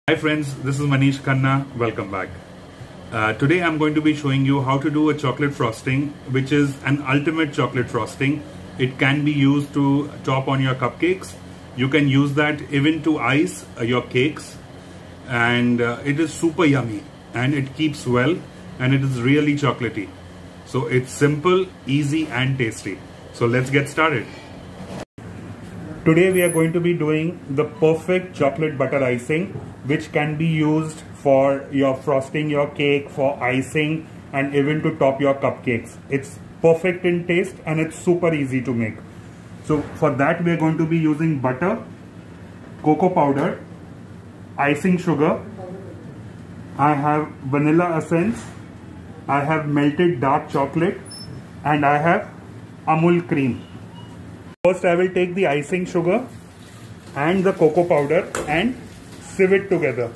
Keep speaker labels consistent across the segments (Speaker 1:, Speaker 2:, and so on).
Speaker 1: Hi friends, this is Manish Khanna. Welcome back. Today I'm going to be showing you how to do a chocolate frosting, which is an ultimate chocolate frosting. It can be used to top on your cupcakes. You can use that even to ice your cakes, and it is super yummy and it keeps well and it is really chocolatey. So it's simple, easy and tasty. So let's get started. Today we are going to be doing the perfect chocolate butter icing, which can be used for your frosting your cake, for icing and even to top your cupcakes. It's perfect in taste and it's super easy to make. So for that we are going to be using butter, cocoa powder, icing sugar, I have vanilla essence, I have melted dark chocolate and I have Amul cream. First I will take the icing sugar and the cocoa powder and sieve it together.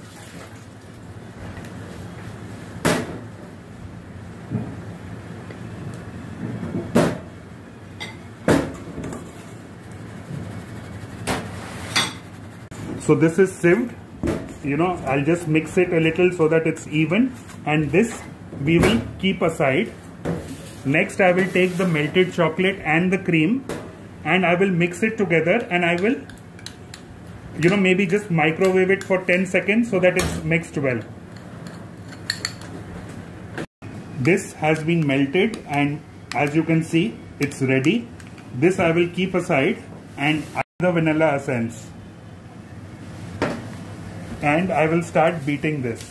Speaker 1: So this is sieved, I'll just mix it a little so that it's even, and this we will keep aside. Next I will take the melted chocolate and the cream and I will mix it together, and I will maybe just microwave it for 10 seconds so that it's mixed well. This has been melted and as you can see it's ready. This I will keep aside, and add the vanilla essence and I will start beating this.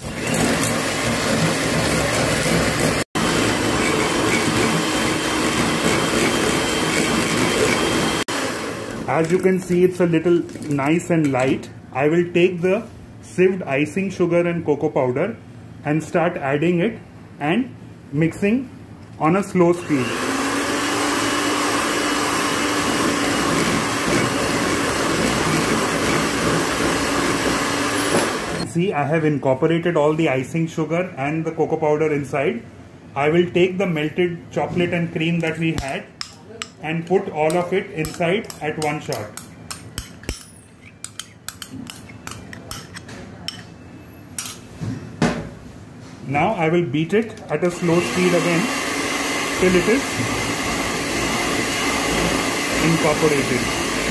Speaker 1: As you can see, it's a little nice and light. I will take the sieved icing sugar and cocoa powder and start adding it and mixing on a slow speed. See, I have incorporated all the icing sugar and the cocoa powder inside. I will take the melted chocolate and cream that we had and put all of it inside at one shot. Now I will beat it at a slow speed again till it is incorporated.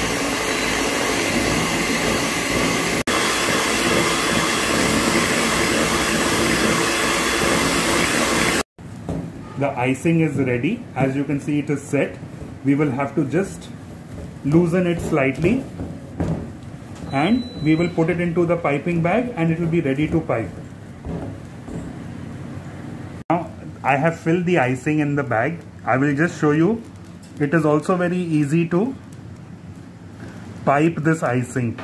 Speaker 1: The icing is ready. As you can see, it is set. We will have to just loosen it slightly and we will put it into the piping bag and it will be ready to pipe. Now I have filled the icing in the bag. I will just show you. It is also very easy to pipe this icing.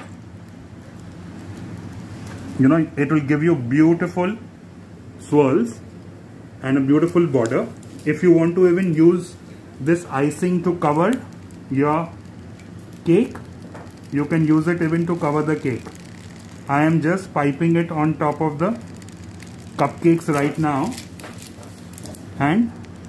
Speaker 1: It will give you beautiful swirls and a beautiful border. If you want to even use this icing to cover your cake, you can use it even to cover the cake. I am just piping it on top of the cupcakes right now, and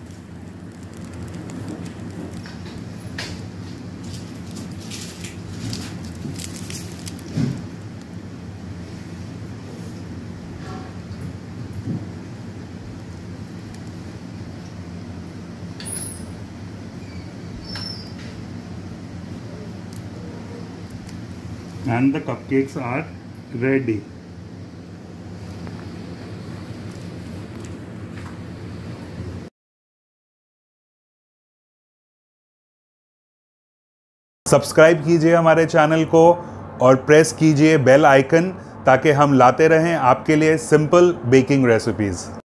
Speaker 1: the cupcakes are ready.
Speaker 2: Subscribe कीजिए हमारे channel को और press कीजिए bell icon ताकि हम लाते रहें आपके लिए सिंपल बेकिंग रेसिपीज़।